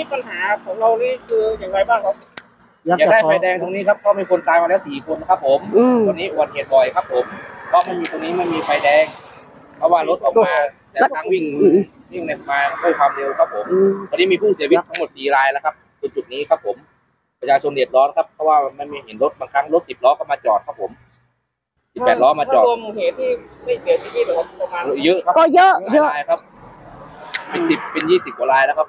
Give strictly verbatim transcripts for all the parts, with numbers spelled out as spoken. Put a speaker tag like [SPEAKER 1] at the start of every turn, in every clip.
[SPEAKER 1] ปัญหาของเรานี่คืออย่างไรบ้างครับ
[SPEAKER 2] อยากได้ไฟแดงตรงนี้ครับก็มีคนตายมาแล้วสี่คนครับผมวันนี้อุบัติเหตุบ่อยครับผมเพราะไม่มีตรงนี้ไม่มีไฟแดงเพราะว่ารถออกมาแต่ทางวิ่งวิ่งในมาด้วยความเร็วครับผมวันนี้มีผู้เสียชีวิตทั้งหมดสี่รายแล้วครับจุดจุดนี้ครับผมประชาชนเดือดร้อนครับเพราะว่าไม่มีเห็นรถบางครั้งรถสิบล้อก็มาจอดครับผมสิบแปดล้อมาจอด
[SPEAKER 1] รวมเหตุที่ไม่เสียชีวิตหรอประมาณ
[SPEAKER 2] เยอะครับ
[SPEAKER 3] ก็เยอะเยอะ
[SPEAKER 2] ครับเป็นสิบเป็นยี่สิบกว่ารายแล้วครับ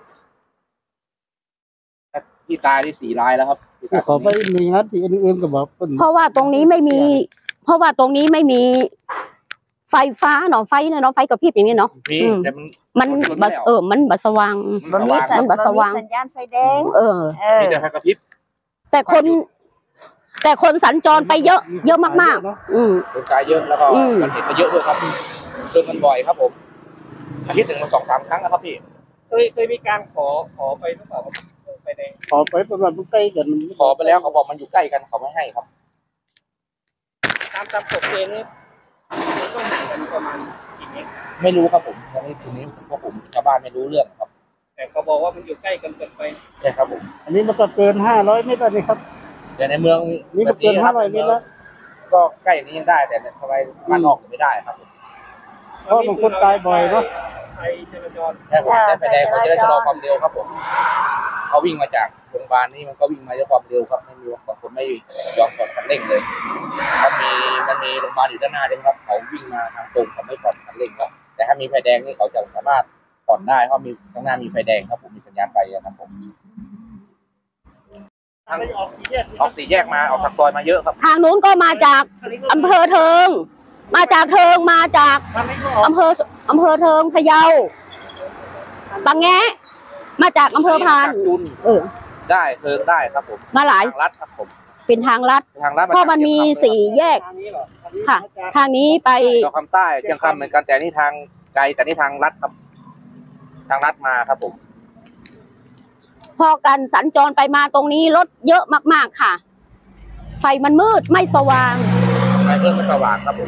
[SPEAKER 2] ที่ตายที่สี่รายแล้วครับ
[SPEAKER 4] ขอไปมีนัดที่อื่นๆก็บอก
[SPEAKER 3] เพราะว่าตรงนี้ไม่มีเพราะว่าตรงนี้ไม่มีไฟฟ้าเนาะไฟเนาะไฟกระพริบอย่างนี้เนาะ
[SPEAKER 2] แต่มัน
[SPEAKER 3] มันบัสเออมันบัสว่าง
[SPEAKER 5] มันมีบัสว่างสัญญาณไฟแดง
[SPEAKER 3] เออ
[SPEAKER 2] มีแต่ไฟกระพริบ
[SPEAKER 3] แต่คนแต่คนสัญจรไปเยอะเยอะมากๆอืม
[SPEAKER 2] คนตายเยอะแล้วก็มันเห็นก็เยอะด้วยครับเจอกันบ่อยครับผมอาทิตย์หนึ่งมาสองสามครั้งนะครับพี่
[SPEAKER 1] เคยเคยมีการขอขอไปหรือเปล่าไฟแดง
[SPEAKER 4] ขอไปประมาณใกล้กัน
[SPEAKER 2] ขอไปแล้วเขาบอกมันอยู่ใกล้กันเขาไม่ให้ครับ
[SPEAKER 1] ตามตามกฎเกณฑ์นี้ต้องห่างกันประมาณกี่เมตร
[SPEAKER 2] ไม่รู้ครับผมตอนนี้ทีนี้พวกผมชาวบ้านไม่รู้เรื่องครับ
[SPEAKER 1] แต่เขาบอกว่ามันอยู่ใกล้กันเกินไป
[SPEAKER 2] ใช่ครับผม
[SPEAKER 4] อันนี้มันก็เกินห้าร้อยเมตรเลยครับ
[SPEAKER 2] แต่ในเมือง
[SPEAKER 4] นี่มันเกินห้าร้อยเมตรแล้ว
[SPEAKER 2] ก็ใกล้นี้ยังได้แต่ทำไมบ้านนอกไม่ได้ครับ
[SPEAKER 4] เพราะบางคนตายบ่อยเนาะ
[SPEAKER 1] ไฟจราจร
[SPEAKER 2] ใช่ผมแต่ไฟแดงเขาจะได้ชะลอความเร็วครับผมเขาวิ่งมาจากโรงพยาบาลนี่มันก็วิ่งมาด้วยความเร็วครับไม่มีบางคนไม่ยอมกดคันเร่งเลยเขามีมันมีโรงพยาบาลอยู่ด้านหน้าด้วยครับเขาวิ่งมาทางตรงเขาไม่กดคันเร่งครับแต่ถ้ามีไฟแดงนี่เขาจะสามารถผ่อนได้เพราะมีข้างหน้ามีไฟแดงครับผมมีสัญญาณไฟครับผม
[SPEAKER 1] ทางออกสี่แยก
[SPEAKER 2] ออกสี่แยกมาออกจากซอยมาเยอะครับ
[SPEAKER 3] ทางนู้นก็มาจากอำเภอเทิงมาจากเทิงมาจากอำเภออำเภอเทิงพะเยาบางแงมาจากอำเภอพานเออ
[SPEAKER 2] ได้เทิงได้ครับผม
[SPEAKER 3] มาหลาย
[SPEAKER 2] รัฐครับผม
[SPEAKER 3] เป็นทางลัด
[SPEAKER 2] ทางลัด
[SPEAKER 3] เพราะมันมีสี่แยกค่ะทางนี้ไป
[SPEAKER 2] ดอกคำใต้เชียงคำเหมือนกันแต่นี่ทางไกลแต่นี่ทางลัดครับทางลัดมาครับผม
[SPEAKER 3] พอกันสัญจรไปมาตรงนี้รถเยอะมากๆค่ะไฟมันมืดไม่สว่าง
[SPEAKER 2] ไฟมืดไม่สว่างครับผม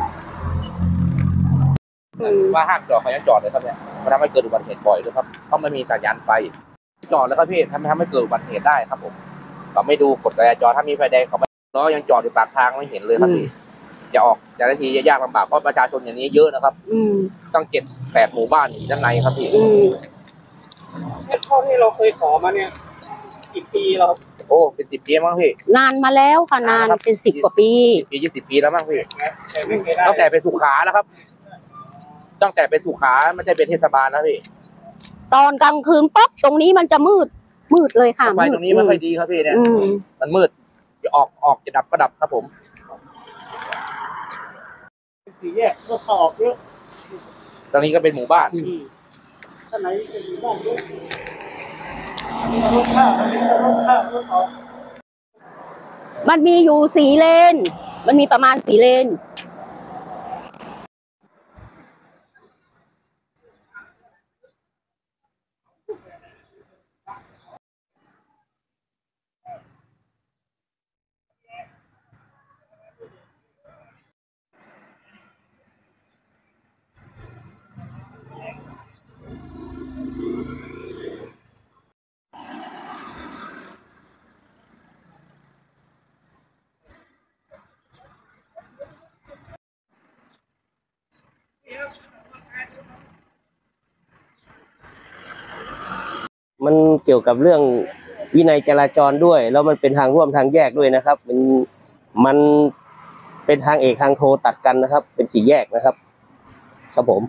[SPEAKER 2] ว่าห้ามจอดเขายังจอดเลยครับเนี่ยมันทำให้เกิดอุบัติเหตุบ่อยด้วยครับเพราะไม่มีสัญญาณไฟจอดแล้วครับพี่ทำให้ทำให้เกิดอุบัติเหตุได้ครับผมเราไม่ดูกฎจราจรถ้ามีไฟแดงเขาไม่ล้อยังจอดอยู่ปากทางไม่เห็นเลยครับพี่จะออกแต่ละทียากลำบากเพราะประชาชนอย่างนี้เยอะนะครับต้องเจ็ดแปดหมู่บ้านอยู่ด้านในครับพี่
[SPEAKER 1] ข้อที่เราเคยขอมาเนี่ยกี่ปีเรา
[SPEAKER 2] โอ้เป็นสิบปีมั้งพี่
[SPEAKER 3] นานมาแล้วค่ะนานเป็นสิบกว่าปี
[SPEAKER 2] ปียี่สิบปีแล้วมั้งพี่ตั้งแต่เป็นสุขาแล้วครับตั้งแต่เป็นสุขาไม่ใช่เป็นเทศบาลนะพี่
[SPEAKER 3] ตอนกลางคืนป๊อกตรงนี้มันจะมืดมืดเลยค่ะ
[SPEAKER 2] ไฟตรงนี้ไม่ค่อยดีครับพี่เนี่ยมันมืดจะออกออกจะดับก็ดับครับผม
[SPEAKER 4] สี่แยกก็ออกเยอะ
[SPEAKER 2] ตรงนี้ก็เป็นหมู่บ้าน
[SPEAKER 4] ท่านไหนเป็นหมู่บ้านเยอะรถข้าวรถข้าวรถออก
[SPEAKER 3] มันมีอยู่สี่เลนมันมีประมาณสี่เลน
[SPEAKER 6] มันเกี่ยวกับเรื่องวินัยจราจรด้วยแล้วมันเป็นทางร่วมทางแยกด้วยนะครับมันมันเป็นทางเอกทางโทตัดกันนะครับเป็นสี่แยกนะครับครับผม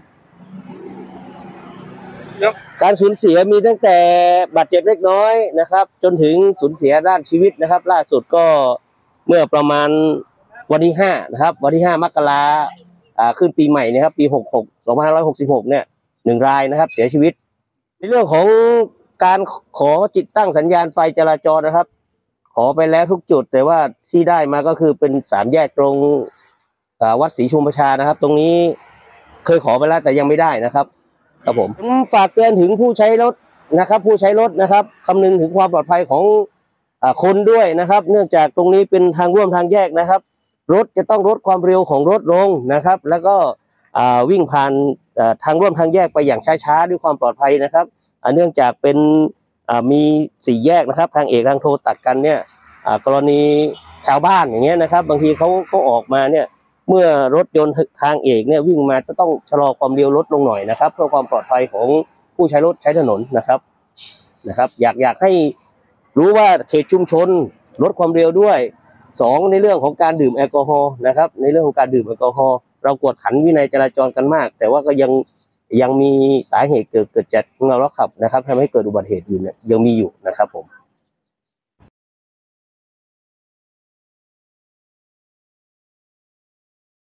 [SPEAKER 6] การสูญเสียมีตั้งแต่บาดเจ็บเล็กน้อยนะครับจนถึงสูญเสียด้านชีวิตนะครับล่าสุดก็เมื่อประมาณวันที่ห้านะครับวันที่ห้ามกราอ่าขึ้นปีใหม่นะครับปีหกหกสองพันห้าร้อยหกสิบหกเนี่ยหนึ่งรายนะครับเสียชีวิตในเรื่องของการขอติดตั้งสัญญาณไฟจราจรนะครับขอไปแล้วทุกจุดแต่ว่าที่ได้มาก็คือเป็นสามแยกตรงวัดศรีชุมประชานะครับตรงนี้เคยขอไปแล้วแต่ยังไม่ได้นะครับครับผมฝากเตือนถึงผู้ใช้รถนะครับผู้ใช้รถนะครับคำนึงถึงความปลอดภัยของคนด้วยนะครับเนื่องจากตรงนี้เป็นทางร่วมทางแยกนะครับรถจะต้องลดความเร็วของรถลงนะครับแล้วก็วิ่งผ่านทางร่วมทางแยกไปอย่างช้าๆด้วยความปลอดภัยนะครับเนื่องจากเป็นอ่ามีสี่แยกนะครับทางเอกทางโทตัดกันเนี่ยอ่ากรณีชาวบ้านอย่างเงี้ยนะครับบางทีเขาเขาออกมาเนี่ยเมื่อรถยนต์ทางเอกเนี่ยวิ่งมาจะต้องชะลอความเร็วลดลงหน่อยนะครับเพื่อความปลอดภัยของผู้ใช้รถใช้ถนนนะครับนะครับอยากอยากให้รู้ว่าเขตชุมชนลดความเร็วด้วยสองในเรื่องของการดื่มแอลกอฮอล์นะครับในเรื่องของการดื่มแอลกอฮอล์เรากวดขันวินัยจราจรกันมากแต่ว่าก็ยังยังมีสาเหตุเกิดเกิดจากเมาแล้วขับนะครับทำให้เกิดอุบัติเหตุอยู่เนี่ยยังมีอยู่นะครับผม